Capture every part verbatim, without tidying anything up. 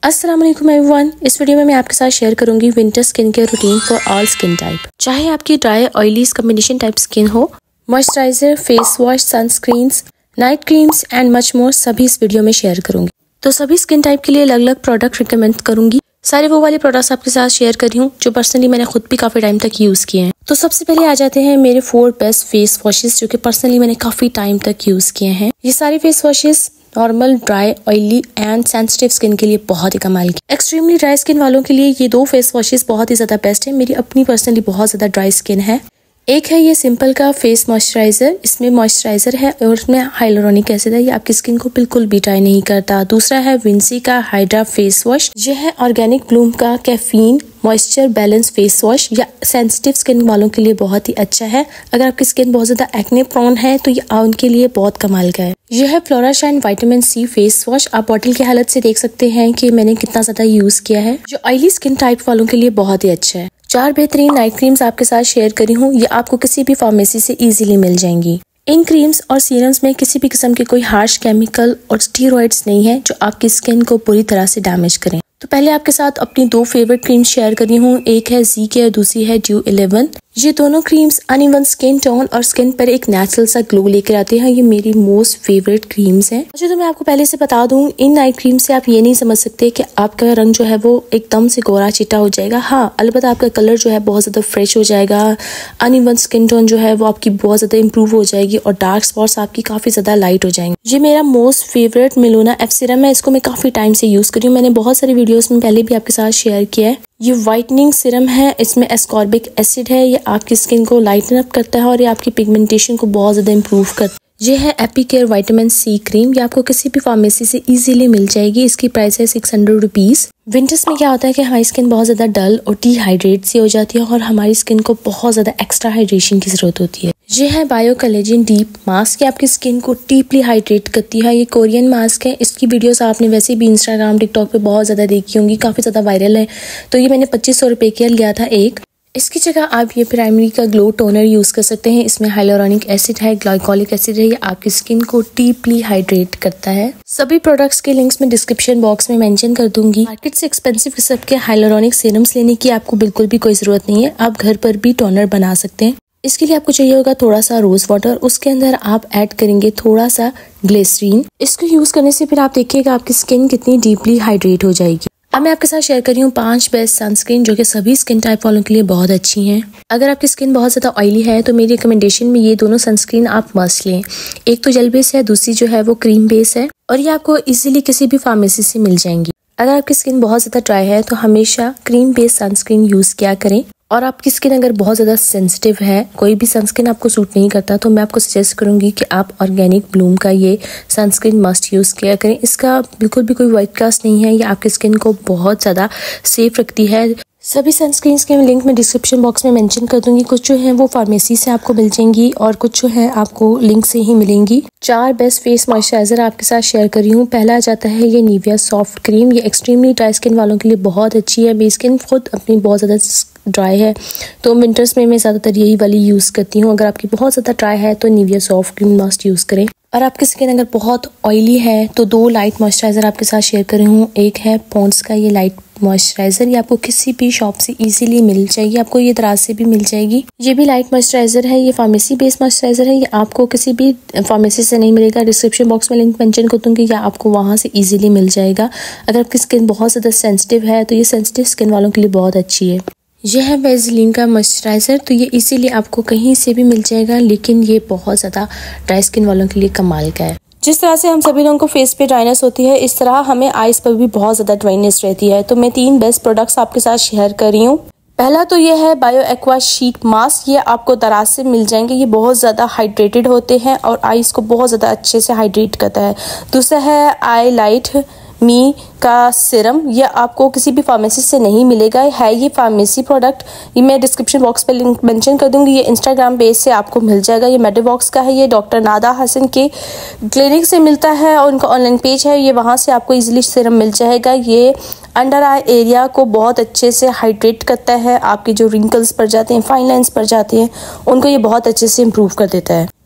अस्सलाम वालेकुम एवरीवन। इस वीडियो में मैं आपके साथ शेयर करूंगी winter skin care routine for all skin type. चाहे आपकी dry oily combination type skin हो, moisturiser, face wash, sunscreens, night creams and much more सभी इस वीडियो में शेयर करूंगी। तो सभी स्किन टाइप के लिए अलग अलग प्रोडक्ट रिकमेंड करूंगी। सारे वो वाले प्रोडक्ट्स आपके साथ शेयर कर रही हूँ जो पर्सनली मैंने खुद भी काफी टाइम तक यूज किए हैं। तो सबसे पहले आ जाते हैं मेरे फोर बेस्ट फेस वॉशेस जो कि पर्सनली मैंने काफी टाइम तक यूज किए हैं। ये सारे face washes normal, dry, oily and sensitive skin के लिए बहुत ही कमाल की। एक्सट्रीमली ड्राई स्किन वालों के लिए ये दो फेस वॉशेस बहुत ही ज्यादा बेस्ट है। मेरी अपनी पर्सनली बहुत ज्यादा ड्राई स्किन है। एक है ये सिंपल का फेस मॉइस्चराइजर, इसमें मॉइस्चराइजर है और इसमें हाइलुरोनिक एसिड है, ये आपकी स्किन को बिल्कुल भी ड्राई नहीं करता। दूसरा है विंसी का हाइड्रा फेस वॉश, ये है ऑर्गेनिक ब्लूम का caffeine moisture balance face wash. या सेंसिटिव स्किन वालों के लिए बहुत ही अच्छा है। अगर आपकी स्किन बहुत ज्यादा एक्ने प्रोन है तो ये उनके लिए बहुत कमाल का है। यह है Flora shine vitamin C face wash. आप बॉटल की हालत से देख सकते हैं कि मैंने कितना ज्यादा यूज किया है, जो ऑयली स्किन टाइप वालों के लिए बहुत ही अच्छा है। चार बेहतरीन नाइट क्रीम्स आपके साथ शेयर करी हूँ, ये आपको किसी भी फार्मेसी से इजीली मिल जाएंगी। इन क्रीम्स और सीरम्स में किसी भी किस्म के कोई हार्श केमिकल और स्टीरॉइड्स नहीं है जो आपकी स्किन को पूरी तरह से डैमेज करें। तो पहले आपके साथ अपनी दो फेवरेट क्रीम्स शेयर करी हूँ। एक है जी केयर, दूसरी है ड्यू इलेवन। ये दोनों क्रीम्स अनइवन स्किन टोन और स्किन पर एक नेचुरल सा ग्लो लेकर आते हैं। ये मेरी मोस्ट फेवरेट क्रीम्स हैं। अच्छा, तो मैं आपको पहले से बता दूं, इन नाइट क्रीम से आप ये नहीं समझ सकते कि आपका रंग जो है वो एकदम से गोरा चिट्टा हो जाएगा। हाँ, अलबत्ता आपका कलर जो है बहुत ज्यादा फ्रेश हो जाएगा। अनइवन स्किन टोन जो है वो आपकी बहुत ज्यादा इंप्रूव हो जाएगी और डार्क स्पॉट्स आपकी काफी ज्यादा लाइट हो जाएंगे। ये मेरा most favourite Milona F serum है। इसको मैं काफी टाइम से यूज करी हूँ। मैंने बहुत सारी वीडियोस में पहले भी आपके साथ शेयर किया है। ये वाइटनिंग सीरम है, इसमें एस्कॉर्बिक एसिड है। ये आपकी स्किन को लाइटन अप करता है और ये आपकी पिगमेंटेशन को बहुत ज्यादा इंप्रूव करता है। ये है एपिकेयर विटामिन सी क्रीम, ये आपको किसी भी फार्मेसी से इजीली मिल जाएगी। इसकी प्राइस है सिक्स हंड्रेड रुपीज। विंटर्स में क्या होता है कि हमारी स्किन बहुत ज्यादा डल और डिहाइड्रेट सी हो जाती है और हमारी स्किन को बहुत ज्यादा एक्स्ट्रा हाइड्रेशन की जरूरत होती है। ये है बायो कोलेजन डीप मास्क, ये आपकी स्किन को डीपली हाइड्रेट करती है। ये कोरियन मास्क है। इसकी वीडियोस आपने वैसे भी इंस्टाग्राम, टिकटॉक पे बहुत ज्यादा देखी होंगी, काफी ज्यादा वायरल है। तो ये मैंने पच्चीस सौ रुपए का लिया था एक। इसकी जगह आप ये प्राइमरी का ग्लो टोनर यूज कर सकते हैं। इसमें हाइलुरोनिक एसिड है, ग्लाइकोलिक एसिड है, ये आपकी स्किन को डीपली हाइड्रेट करता है। सभी प्रोडक्ट्स के लिंक्स में डिस्क्रिप्शन बॉक्स में मेंशन कर दूंगी। मार्केट से एक्सपेंसिव किस्म के हाइलुरोनिक सीरम्स लेने की आपको बिल्कुल भी कोई जरूरत नहीं है। आप घर पर भी टोनर बना सकते हैं। इसके लिए आपको चाहिए होगा थोड़ा सा रोज वाटर, उसके अंदर आप ऐड करेंगे थोड़ा सा ग्लिसरीन। इसको यूज करने से फिर आप देखिएगा आपकी स्किन कितनी डीपली हाइड्रेट हो जाएगी। अब मैं आपके साथ शेयर कर रही हूँ पांच बेस्ट सनस्क्रीन जो कि सभी स्किन टाइप वालों के लिए बहुत अच्छी हैं। अगर आपकी स्किन बहुत ज्यादा ऑयली है तो मेरी रिकमेंडेशन में ये दोनों सनस्क्रीन आप मस्ट लें। एक तो जेल बेस है, दूसरी जो है वो क्रीम बेस है और ये आपको इजीली किसी भी फार्मेसी से मिल जाएंगी। अगर आपकी स्किन बहुत ज्यादा ड्राई है तो हमेशा क्रीम बेस्ड सनस्क्रीन यूज किया करें। और आपकी स्किन अगर बहुत ज्यादा सेंसिटिव है, कोई भी सनस्क्रीन आपको सूट नहीं करता, तो मैं आपको सजेस्ट करूंगी कि आप ऑर्गेनिक ब्लूम का ये सनस्क्रीन मस्ट यूज किया करें। इसका बिल्कुल भी कोई वाइट कास्ट नहीं है, ये आपकी स्किन को बहुत ज्यादा सेफ रखती है। सभी सनस्क्रीन्स के लिंक मैं डिस्क्रिप्शन बॉक्स में मेंशन कर दूंगी। कुछ जो है वो फार्मेसी से आपको मिल जाएंगी और कुछ जो है आपको लिंक से ही मिलेंगी। चार बेस्ट फेस मॉइस्चराइजर आपके साथ शेयर कर रही हूँ। पहला आ जाता है ये निविया सॉफ्ट क्रीम। ये एक्सट्रीमली ड्राई स्किन वालों के लिए बहुत अच्छी है। मेरी स्किन खुद अपनी बहुत ज्यादा ड्राई है तो विंटर्स में मैं ज्यादातर यही वाली यूज करती हूँ। अगर आपकी बहुत ज्यादा ड्राई है तो Nivea soft cream must use करें। और आपकी स्किन अगर बहुत ऑयली है तो दो लाइट मॉइस्चराइजर आपके साथ शेयर कर रही हूँ। एक है पॉन्ड्स का ये लाइट मॉइस्चराइजर, ये आपको किसी भी शॉप से इजीली मिल जाएगी, आपको ये दराज से भी मिल जाएगी। ये भी लाइट मॉइस्चराइजर है, ये फार्मेसी बेस्ड मॉइस्चराइजर है, ये आपको किसी भी फार्मेसी से नहीं मिलेगा। डिस्क्रिप्शन बॉक्स में लिंक मेंशन कर दूंगी या आपको वहां से इजीली मिल जाएगा। अगर आपकी स्किन बहुत ज्यादा सेंसिटिव है तो ये सेंसिटिव स्किन वालों के लिए बहुत अच्छी है। यह है वैसलीन का मॉइस्चराइजर, तो ये इसीलिए आपको कहीं से भी मिल जाएगा, लेकिन ये बहुत ज्यादा ड्राई स्किन वालों के लिए कमाल का है। जिस तरह से हम सभी लोगों को फेस पे ड्राइनेस होती है, इस तरह हमें आईज पर भी बहुत ज्यादा ड्राइनेस रहती है। तो मैं तीन बेस्ट प्रोडक्ट्स आपके साथ शेयर कर रही हूँ। पहला तो ये है बायो एक्वा शीट मास्क, ये आपको दराज से मिल जाएंगे। ये बहुत ज्यादा हाइड्रेटेड होते हैं और आईज को बहुत ज्यादा अच्छे से हाइड्रेट करता है। दूसरा है आई लाइट मी का सिरम, ये आपको किसी भी फार्मेसी से नहीं मिलेगा, है ये फार्मेसी प्रोडक्ट। ये मैं डिस्क्रिप्शन बॉक्स पे लिंक मेंशन कर दूंगी। ये इंस्टाग्राम पेज से आपको मिल जाएगा। ये मेडिबॉक्स का है, ये डॉक्टर नादा हसन के क्लिनिक से मिलता है और उनका ऑनलाइन पेज है, ये वहां से आपको इजीली सिरम मिल जाएगा। ये अंडर आई एरिया को बहुत अच्छे से हाइड्रेट करता है। आपके जो रिंकल्स पड़ जाते हैं, फाइन लाइन्स पड़ जाते हैं, उनको ये बहुत अच्छे से इम्प्रूव कर देता है।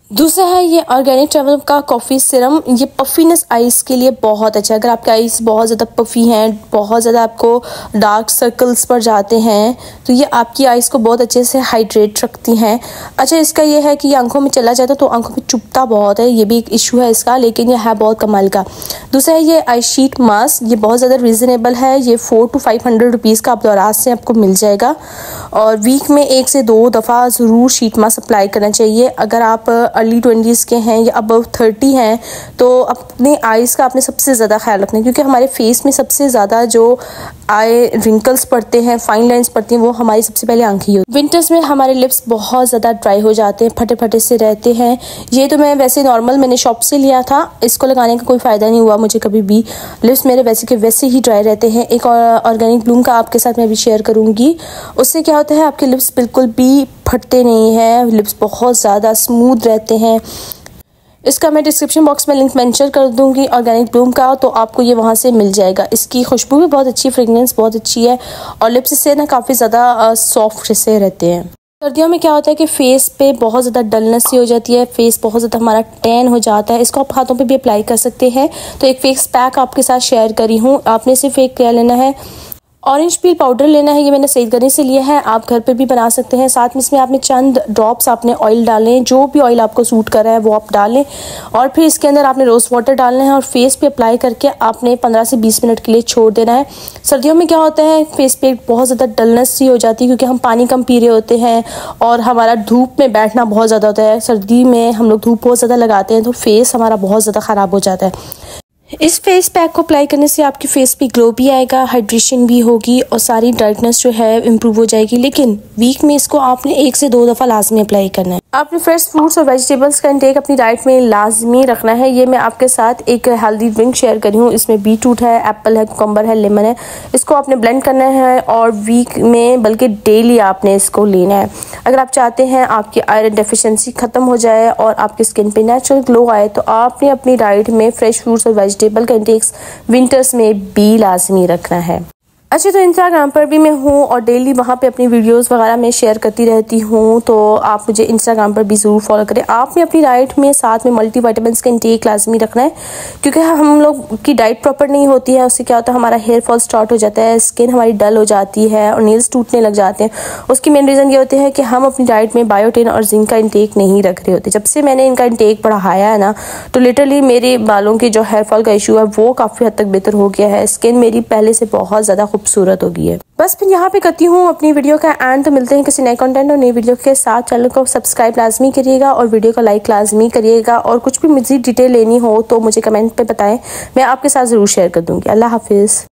दूसरा है ये ऑर्गेनिक ट्रैवल का कॉफ़ी सिरम। ये पफीनेस आइज़ के लिए बहुत अच्छा है। अगर आपके आइज़ बहुत ज़्यादा पफ़ी हैं, बहुत ज़्यादा आपको डार्क सर्कल्स पर जाते हैं, तो ये आपकी आइज़ को बहुत अच्छे से हाइड्रेट रखती हैं। अच्छा, इसका ये है कि ये आंखों में चला जाता तो आंखों में चुभता बहुत है, ये भी एक इशू है इसका, लेकिन ये है बहुत कमाल का। दूसरा है ये आई शीट मास्क। ये बहुत ज़्यादा रीज़नेबल है। ये four two five hundred rupees का आप दराज से आपको मिल जाएगा और वीक में एक से दो दफ़ा ज़रूर शीट मास्क अप्लाई करना चाहिए। अगर आप अर्ली ट्वेंटीज़ के हैं या अबव थर्टी हैं तो अपने आइज़ का आपने सबसे ज़्यादा ख्याल रखना है, क्योंकि हमारे फेस में सबसे ज़्यादा जो आई रिंकल्स पड़ते हैं, फाइन लाइंस पड़ती हैं, वो हमारी सबसे पहले आंखें ही होती हैं। विंटर्स में हमारे लिप्स बहुत ज़्यादा ड्राई हो जाते हैं, फटे फटे से रहते हैं। ये तो मैं वैसे नॉर्मल मैंने शॉप से लिया था, इसको लगाने का कोई फ़ायदा नहीं हुआ मुझे कभी भी। लिप्स मेरे वैसे के वैसे ही ड्राई रहते हैं। एक ऑर्गेनिक ब्लूम का आपके साथ मैं भी शेयर करूँगी। उससे क्या होता है, आपके लिप्स बिल्कुल भी फटते नहीं हैं, लिप्स बहुत ज़्यादा स्मूथ रहते हैं। इसका मैं डिस्क्रिप्शन बॉक्स में लिंक मेंशन कर दूंगी ऑर्गेनिक ब्लूम का, तो आपको ये वहाँ से मिल जाएगा। इसकी खुशबू भी बहुत अच्छी, फ्रेगनेंस बहुत अच्छी है और लिप्स से ना काफ़ी ज़्यादा सॉफ्ट से रहते हैं। सर्दियों में क्या होता है कि फेस पे बहुत ज़्यादा डलनेस सी हो जाती है, फेस बहुत ज़्यादा हमारा टैन हो जाता है। इसको आप हाथों पे भी अप्लाई कर सकते हैं। तो एक फेस पैक आपके साथ शेयर करी हूँ। आपने सिर्फ एक क्या लेना है, ऑरेंज पील पाउडर लेना है। ये मैंने सईद गनी से लिया है, आप घर पे भी बना सकते हैं। साथ में इसमें आपने चंद ड्रॉप्स आपने ऑयल डालें, जो भी ऑयल आपको सूट कर रहा है वो आप डालें और फिर इसके अंदर आपने रोज़ वाटर डालना है और फेस पे अप्लाई करके आपने पंद्रह से बीस मिनट के लिए छोड़ देना है। सर्दियों में क्या होता है, फेस पे बहुत ज़्यादा डलनेस सी हो जाती है, क्योंकि हम पानी कम पी रहे होते हैं और हमारा धूप में बैठना बहुत ज़्यादा होता है। सर्दी में हम लोग धूप बहुत ज़्यादा लगाते हैं तो फेस हमारा बहुत ज़्यादा ख़राब हो जाता है। इस फेस पैक को अप्लाई करने से आपकी फेस पे ग्लो भी आएगा, हाइड्रेशन भी होगी और सारी डार्कनेस जो है इम्प्रूव हो जाएगी। लेकिन वीक में इसको आपने एक से दो दफ़ा लाजमी अप्लाई करना है। आपने फ्रेश फ्रूट्स और वेजिटेबल्स का इंटेक अपनी डाइट में लाजमी रखना है। ये मैं आपके साथ एक हेल्दी ड्रिंक शेयर करी हूँ। इसमें बीटरूट है, एप्पल है, कुकम्बर है, लेमन है। इसको आपने ब्लेंड करना है और वीक में बल्कि डेली आपने इसको लेना है। अगर आप चाहते हैं आपकी आयरन डेफिशिएंसी ख़त्म हो जाए और आपकी स्किन पे नेचुरल ग्लो आए, तो आपने अपनी डाइट में फ्रेश फ्रूट्स और वेजिटेबल का इंटेक्स विंटर्स में भी लाजमी रखना है। अच्छा, तो इंस्टाग्राम पर भी मैं हूँ और डेली वहाँ पे अपनी वीडियोस वगैरह मैं शेयर करती रहती हूँ, तो आप मुझे इंस्टाग्राम पर भी ज़रूर फॉलो करें। आपने अपनी डाइट में साथ में मल्टी विटामिन्स का इंटेक लाजमी रखना है, क्योंकि हम लोग की डाइट प्रॉपर नहीं होती है, उससे क्या होता है हमारा हेयर फॉल स्टार्ट हो जाता है, स्किन हमारी डल हो जाती है और नेल्स टूटने लग जाते हैं। उसकी मेन रीज़न ये होती है कि हम अपनी डाइट में बायोटिन और जिंक का इंटेक नहीं रख रहे होते। जब से मैंने इनका इंटेक बढ़ाया है ना, तो लिटरली मेरे बालों की जो हेयर फॉल का इशू है वो काफ़ी हद तक बेहतर हो गया है। स्किन मेरी पहले से बहुत ज़्यादा खूबसूरत हो गई है। बस फिर यहाँ पे करती हूँ अपनी वीडियो का एंड। तो मिलते हैं किसी नए कंटेंट और नई वीडियो के साथ। चैनल को सब्सक्राइब लाजमी करिएगा और वीडियो को लाइक लाजमी करिएगा, और कुछ भी मज़ीद डिटेल लेनी हो तो मुझे कमेंट पे बताएं, मैं आपके साथ ज़रूर शेयर कर दूँगी। अल्लाह हाफिज़।